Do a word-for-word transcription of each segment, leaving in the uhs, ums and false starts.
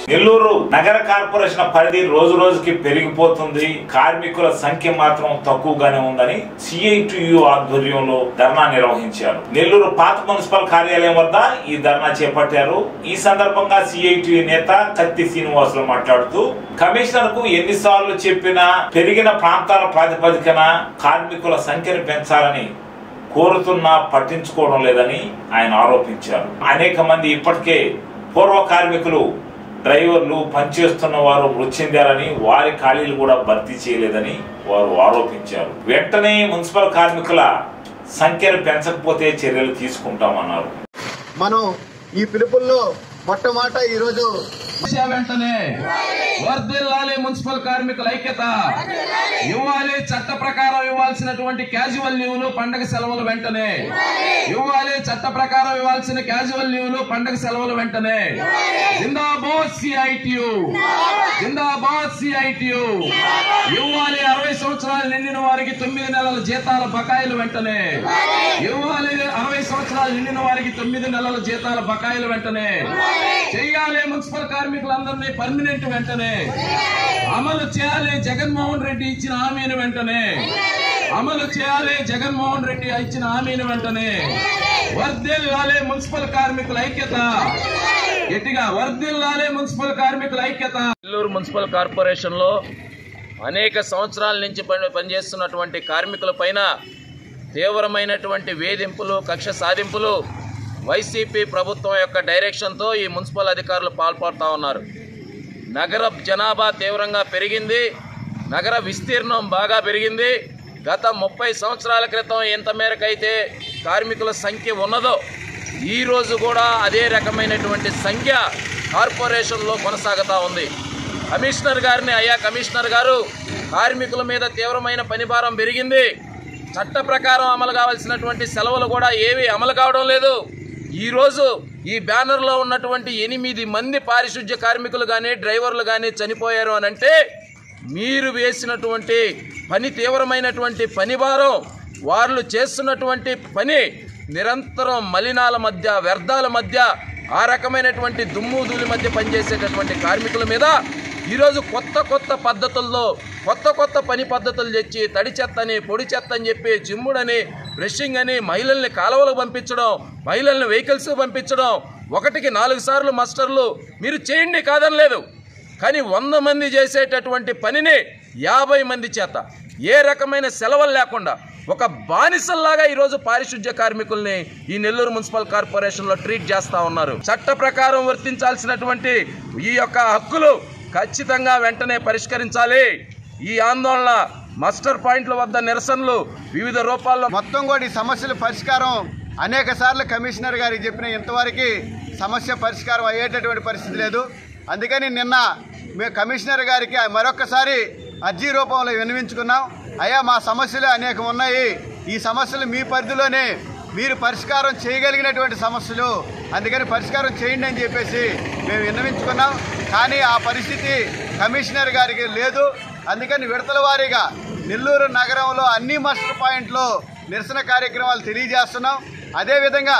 నెల్లూరు నగర కార్పొరేషన్ పరిధి రోజు రోజుకి పెరిగిపోతుంది, కార్మికుల సంఖ్య మాత్రం తక్కువగానే ఉందని సిఐటియు ఆధ్వర్యంలో ధర్నా నిర్వహించారు. నెల్లూరు పాత మున్సిపల్ కార్యాలయం వద్ద ఈ ధర్నా చేపట్టారు. ఈ సందర్భంగా సిఐటియు నేత కత్తి శ్రీనివాసులు మాట్లాడుతూ కమిషనర్ కు ఎన్నిసార్లు చెప్పినా పెరిగిన ప్రాంతాల ప్రాతిపదికన కార్మికుల సంఖ్యను పెంచాలని కోరుతున్నా పట్టించుకోవడం లేదని ఆయన ఆరోపించారు. అనేక మంది ఇప్పటికే పూర్వ కార్మికులు డ్రైవర్లు పనిచేస్తున్న వారు మృతి చెందారని, వారి ఖాళీలు కూడా భర్తీ చేయలేదని వారు ఆరోపించారు. వెంటనే మున్సిపల్ కార్మికుల సంఖ్యను పెంచకపోతే చర్యలు తీసుకుంటామన్నారు. మనం ఈ పిలుపుల్లో మొట్టమొదట ఈ రోజు వెంటనే వర్ధిల్లాలి మున్సిపల్ కార్మికుల ఐక్యత, ఇవ్వాలి చట్ట ప్రకారం ఇవ్వాల్సినటువంటి క్యాజువల్ లీవులు పండగ సెలవులు వెంటనే ఇవ్వాలి, చట్ట ప్రకారం ఇవ్వాల్సిన క్యాజువల్ లీవులు పండగ సెలవులు వెంటనే. జిందాబాద్ సిఐటియు, జిందాబాద్ సిఐటియు. ఇవ్వాలి అరవై సంవత్సరాలు నిండిన వారికి తొమ్మిది నెలల జీతాల బకాయిలు వెంటనే ఇవ్వాలి, అరవై సంవత్సరాలు నిండిన వారికి తొమ్మిది నెలల జీతాల బకాయిలు వెంటనే చేయాలి. మున్సిపల్ కార్మికులందరినీ పర్మనెంట్ వెంటనే అమలు చేయాలి. జగన్మోహన్ రెడ్డి ఇచ్చిన హామీని వెంటనే అమలు చేయాలి. జగన్మోహన్ రెడ్డి ఇచ్చిన హామీని వెంటనే వర్ధిల్లాలి మున్సిపల్ కార్మికుల ఐక్యత, గట్టిగా వర్ధిల్లాలి మున్సిపల్ కార్మికుల ఐక్యత. నెల్లూరు మున్సిపల్ కార్పొరేషన్ లో అనేక సంవత్సరాల నుంచి పనిచేస్తున్నటువంటి కార్మికుల పైన తీవ్రమైనటువంటి వేధింపులు, కక్ష సాధింపులు వైసీపీ ప్రభుత్వం యొక్క డైరెక్షన్తో ఈ మున్సిపల్ అధికారులు పాల్పడుతూ ఉన్నారు. నగర జనాభా తీవ్రంగా పెరిగింది, నగర విస్తీర్ణం బాగా పెరిగింది. గత ముప్పై సంవత్సరాల క్రితం ఎంత మేరకైతే కార్మికుల సంఖ్య ఉన్నదో ఈరోజు కూడా అదే రకమైనటువంటి సంఖ్య కార్పొరేషన్లో కొనసాగుతూ ఉంది. కమిషనర్ గారిని, అయ్యా కమిషనర్ గారు, కార్మికుల మీద తీవ్రమైన పనిభారం పెరిగింది, చట్ట ప్రకారం అమలు కావాల్సినటువంటి సెలవులు కూడా ఏవి అమలు కావడం లేదు. ఈరోజు ఈ బ్యానర్లో ఉన్నటువంటి ఎనిమిది మంది పారిశుద్ధ్య కార్మికులు కానీ డ్రైవర్లు కానీ చనిపోయారు అని అంటే మీరు వేసినటువంటి పని తీవ్రమైనటువంటి పని భారం, వాళ్ళు చేస్తున్నటువంటి పని నిరంతరం మలినాల మధ్య, వ్యర్థాల మధ్య, ఆ రకమైనటువంటి దుమ్ము ధూళి మధ్య పనిచేసేటటువంటి కార్మికుల మీద ఈరోజు కొత్త కొత్త పద్ధతుల్లో కొత్త కొత్త పని పద్ధతులు తెచ్చి తడి చెత్తని, పొడి చెత్త అని చెప్పి జిమ్ముడని, బ్రషింగ్ అని, మహిళల్ని కాలువలకు పంపించడం, మహిళల్ని వెహికల్స్ పంపించడం, ఒకటికి నాలుగు సార్లు మాస్టర్లు మీరు చేయండి కాదనలేదు. కానీ వంద మంది చేసేటటువంటి పనిని యాభై మంది చేత ఏ రకమైన సెలవులు లేకుండా ఒక బానిసల్లాగా ఈరోజు పారిశుద్ధ్య కార్మికుల్ని ఈ నెల్లూరు మున్సిపల్ కార్పొరేషన్లో ట్రీట్ చేస్తూ ఉన్నారు. చట్ట ప్రకారం వర్తించాల్సినటువంటి ఈ యొక్క హక్కులు ఖచ్చితంగా వెంటనే పరిష్కరించాలి. ఈ ఆందోళన, మాస్టర్ పాయింట్ల వద్ద నిరసనలు వివిధ రూపాల్లో మొత్తం కూడా ఈ సమస్యల పరిష్కారం అనేక సార్లు కమిషనర్ గారికి చెప్పిన ఇంతవరకు సమస్య పరిష్కారం అయ్యేటటువంటి పరిస్థితి లేదు. అందుకని నిన్న మేము కమిషనర్ గారికి మరొకసారి అర్జీ రూపంలో విన్నవించుకున్నాం. అయ్యా, మా సమస్యలు అనేకం ఉన్నాయి, ఈ సమస్యలు మీ పరిధిలోనే మీరు పరిష్కారం చేయగలిగినటువంటి సమస్యలు, అందుకని పరిష్కారం చేయండి అని చెప్పేసి మేము విన్నవించుకున్నాం. కానీ ఆ పరిస్థితి కమిషనర్ గారికి లేదు. అందుకని విడతల వారీగా నెల్లూరు నగరంలో అన్ని మాస్టర్ పాయింట్లో నిరసన కార్యక్రమాలు తెలియజేస్తున్నాం. అదేవిధంగా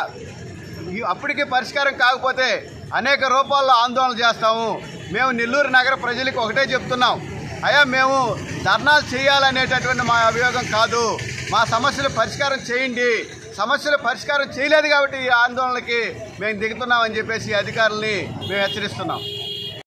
అప్పటికి పరిష్కారం కాకపోతే అనేక రూపాల్లో ఆందోళన చేస్తాము. మేము నెల్లూరు నగర ప్రజలకు ఒకటే చెప్తున్నాం, అయ్యా మేము ధర్నాలు చేయాలనేటటువంటి మా అభియోగం కాదు, మా సమస్యలు పరిష్కారం చేయండి. సమస్యలు పరిష్కారం చేయలేదు కాబట్టి ఈ ఆందోళనకి మేము దిగుతున్నామని చెప్పేసి అధికారుల్ని మేము హెచ్చరిస్తున్నాం.